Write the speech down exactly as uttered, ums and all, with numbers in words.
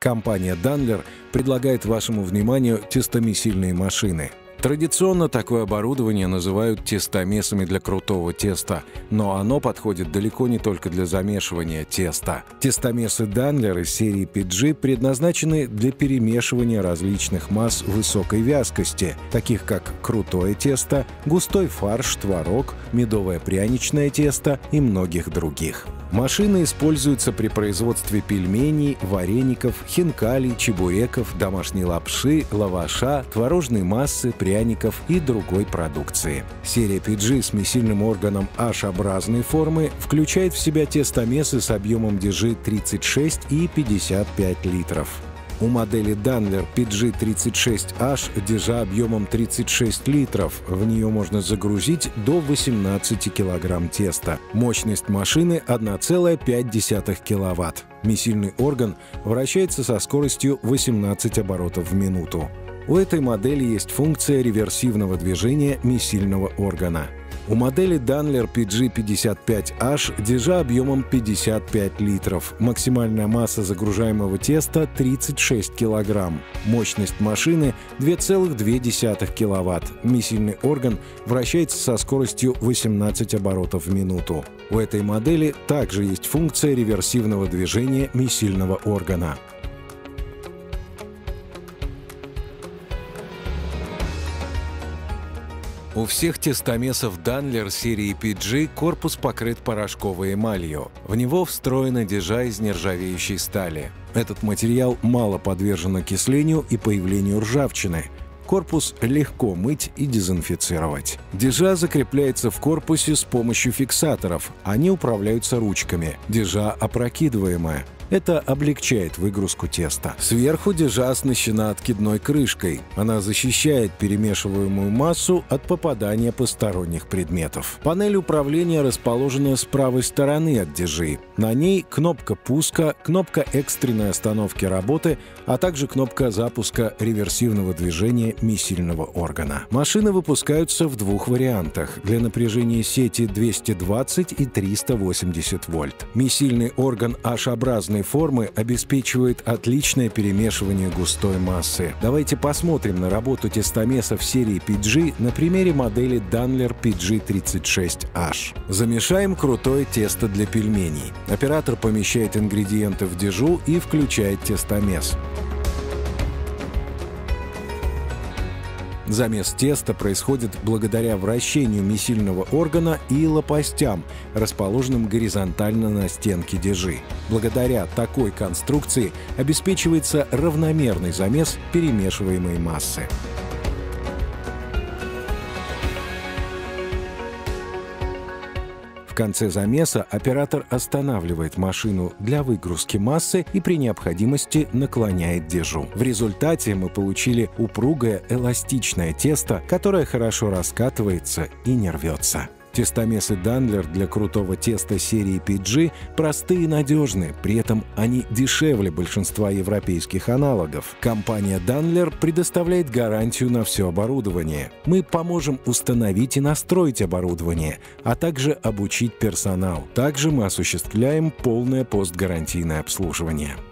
Компания Daimler предлагает вашему вниманию тестомесильные машины. Традиционно такое оборудование называют тестомесами для крутого теста, но оно подходит далеко не только для замешивания теста. Тестомесы Daimler из серии пи джи предназначены для перемешивания различных масс высокой вязкости, таких как крутое тесто, густой фарш, творог, медовое пряничное тесто и многих других. Машины используются при производстве пельменей, вареников, хинкалей, чебуреков, домашней лапши, лаваша, творожной массы, пряников и другой продукции. Серия пи джи с месильным органом H-образной формы включает в себя тестомесы с объемом дежи тридцать шесть и пятьдесят пять литров. У модели Daimler пи джи тридцать шесть эйч дежа объемом тридцать шесть литров. В нее можно загрузить до восемнадцати килограмм теста. Мощность машины одна целая пять десятых киловатт. Месильный орган вращается со скоростью восемнадцать оборотов в минуту. У этой модели есть функция реверсивного движения месильного органа. У модели Daimler пи джи пятьдесят пять эйч дежа объемом пятьдесят пять литров. Максимальная масса загружаемого теста тридцать шесть килограмм. Мощность машины две целых две десятых киловатт. Месильный орган вращается со скоростью восемнадцать оборотов в минуту. У этой модели также есть функция реверсивного движения месильного органа. У всех тестомесов Daimler серии пи джи корпус покрыт порошковой эмалью. В него встроена дежа из нержавеющей стали. Этот материал мало подвержен окислению и появлению ржавчины. Корпус легко мыть и дезинфицировать. Дежа закрепляется в корпусе с помощью фиксаторов. Они управляются ручками. Дежа опрокидываемая. Это облегчает выгрузку теста. Сверху дежа оснащена откидной крышкой. Она защищает перемешиваемую массу от попадания посторонних предметов. Панель управления расположена с правой стороны от дежи. На ней кнопка пуска, кнопка экстренной остановки работы, а также кнопка запуска реверсивного движения месильного органа. Машины выпускаются в двух вариантах для напряжения сети двести двадцать и триста восемьдесят вольт. Месильный орган H-образной формы обеспечивает отличное перемешивание густой массы. Давайте посмотрим на работу тестомесов серии пи джи на примере модели Daimler пи джи тридцать шесть эйч. Замешаем крутое тесто для пельменей. Оператор помещает ингредиенты в дежу и включает тестомес. Замес теста происходит благодаря вращению месильного органа и лопастям, расположенным горизонтально на стенке дежи. Благодаря такой конструкции обеспечивается равномерный замес перемешиваемой массы. В конце замеса оператор останавливает машину для выгрузки массы и при необходимости наклоняет дежу. В результате мы получили упругое эластичное тесто, которое хорошо раскатывается и не рвется. Тестомесы Daimler для крутого теста серии пи джи простые и надежны, при этом они дешевле большинства европейских аналогов. Компания Daimler предоставляет гарантию на все оборудование. Мы поможем установить и настроить оборудование, а также обучить персонал. Также мы осуществляем полное постгарантийное обслуживание.